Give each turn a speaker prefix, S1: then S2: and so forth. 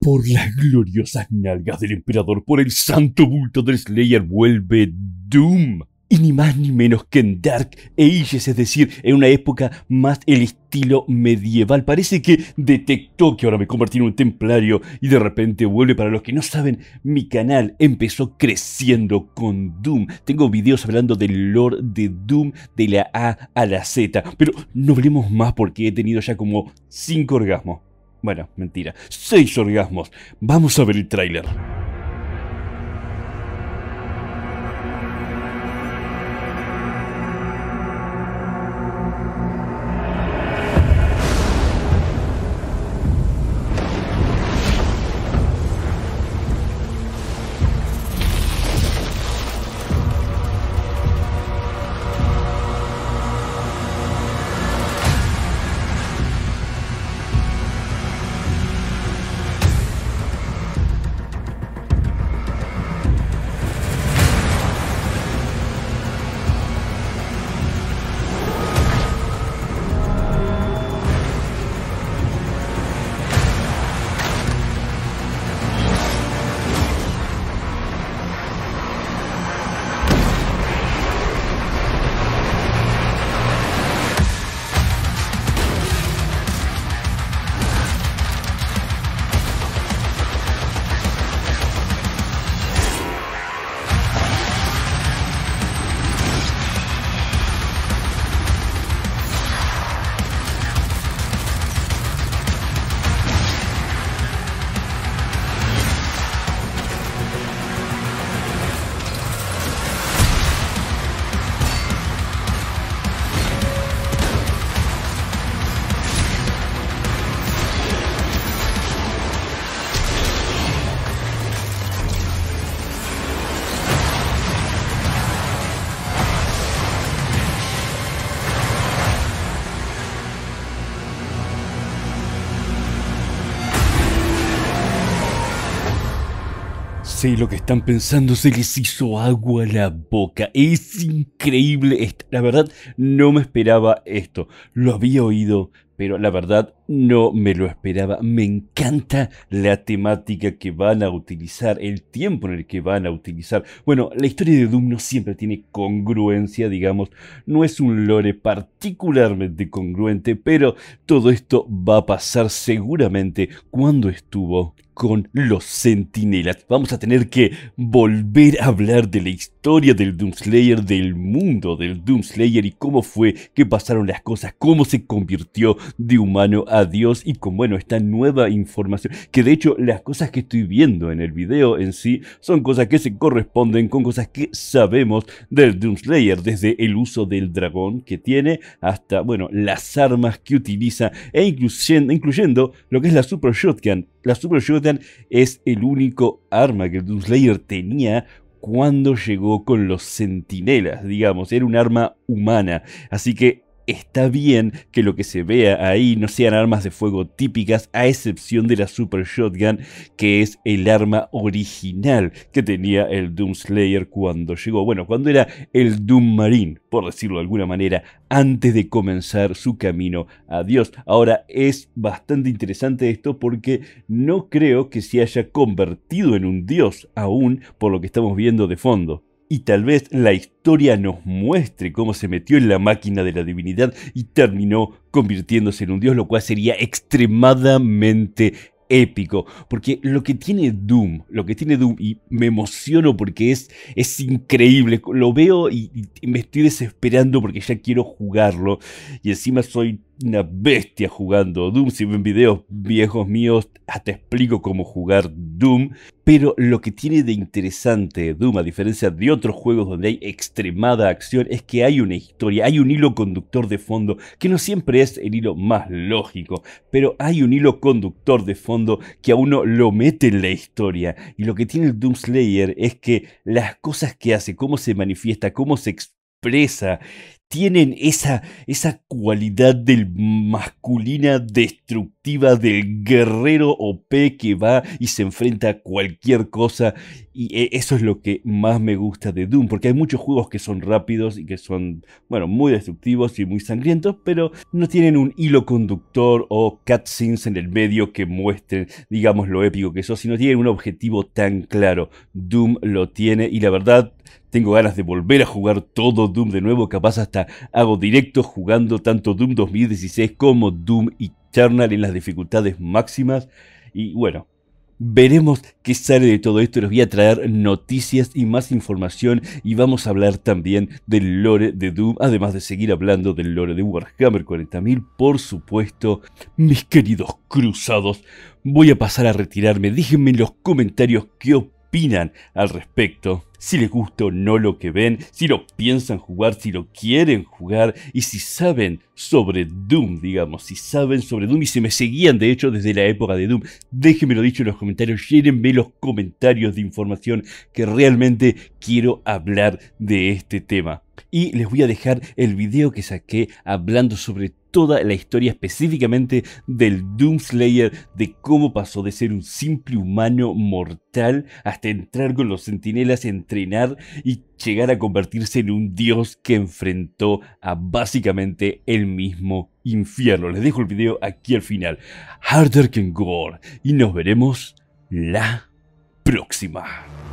S1: Por las gloriosas nalgas del emperador, por el santo bulto del Slayer, vuelve Doom. Y ni más ni menos que en Dark Ages, es decir, en una época más el estilo medieval. Parece que detectó que ahora me convertí en un templario y de repente vuelve. Para los que no saben, mi canal empezó creciendo con Doom. Tengo videos hablando del lore de Doom de la A a la Z. Pero no hablemos más porque he tenido ya como 5 orgasmos. Bueno, mentira, 6 orgasmos. Vamos a ver el tráiler. Sé lo que están pensando, se les hizo agua a la boca. Es increíble esto. La verdad, no me esperaba esto. Lo había oído, pero la verdad no me lo esperaba. Me encanta la temática que van a utilizar, el tiempo en el que van a utilizar. Bueno, la historia de Doom no siempre tiene congruencia, digamos. No es un lore particularmente congruente, pero todo esto va a pasar seguramente cuando estuvo con los Centinelas. Vamos a tener que volver a hablar de la historia del Doomslayer, del mundo del Doomslayer y cómo fue que pasaron las cosas, cómo se convirtió de humano a Dios y con, bueno, esta nueva información, que de hecho las cosas que estoy viendo en el video en sí son cosas que se corresponden con cosas que sabemos del Doomslayer, desde el uso del dragón que tiene hasta, bueno, las armas que utiliza e incluyendo lo que es la Super Shotgun. La Super Shotgun es el único arma que el Doomslayer tenía cuando llegó con los Centinelas, digamos, era un arma humana, así que está bien que lo que se vea ahí no sean armas de fuego típicas, a excepción de la Super Shotgun, que es el arma original que tenía el Doomslayer cuando llegó. Bueno, cuando era el Doom Marine, por decirlo de alguna manera, antes de comenzar su camino a Dios. Ahora, es bastante interesante esto porque no creo que se haya convertido en un dios aún por lo que estamos viendo de fondo. Y tal vez la historia nos muestre cómo se metió en la máquina de la divinidad y terminó convirtiéndose en un dios, lo cual sería extremadamente épico. Porque lo que tiene Doom, y me emociono porque es increíble, lo veo y me estoy desesperando porque ya quiero jugarlo. Y encima soy una bestia jugando Doom. Si ven videos viejos míos, hasta explico cómo jugar Doom. Pero lo que tiene de interesante Doom, a diferencia de otros juegos donde hay extremada acción, es que hay una historia, hay un hilo conductor de fondo, que no siempre es el hilo más lógico, pero hay un hilo conductor de fondo que a uno lo mete en la historia. Y lo que tiene el Doomslayer es que las cosas que hace, cómo se manifiesta, cómo se expresa, tienen esa cualidad del masculina destructiva, del guerrero OP que va y se enfrenta a cualquier cosa Y eso es lo que más me gusta de Doom, porque hay muchos juegos que son rápidos y que son, bueno, muy destructivos y muy sangrientos, pero no tienen un hilo conductor o cutscenes en el medio que muestren, digamos, lo épico que son, sino tienen un objetivo tan claro. Doom lo tiene y la verdad, tengo ganas de volver a jugar todo Doom de nuevo, capaz hasta hago directos jugando tanto Doom 2016 como Doom Eternal en las dificultades máximas. Y bueno, veremos qué sale de todo esto. Les voy a traer noticias y más información y vamos a hablar también del lore de Doom, además de seguir hablando del lore de Warhammer 40.000, por supuesto. Mis queridos cruzados, voy a pasar a retirarme. Déjenme en los comentarios qué opinan al respecto. Si les gusta o no lo que ven, si lo piensan jugar, si lo quieren jugar y si saben sobre Doom, digamos, si saben sobre Doom y si me seguían de hecho desde la época de Doom, déjenmelo dicho en los comentarios, llénenme los comentarios de información que realmente quiero hablar de este tema. Y les voy a dejar el video que saqué hablando sobre toda la historia específicamente del Doomslayer, de cómo pasó de ser un simple humano mortal hasta entrar con los centinelas, entrenar y llegar a convertirse en un dios que enfrentó a básicamente el mismo infierno. Les dejo el video aquí al final. Harder Than Gore y nos veremos la próxima.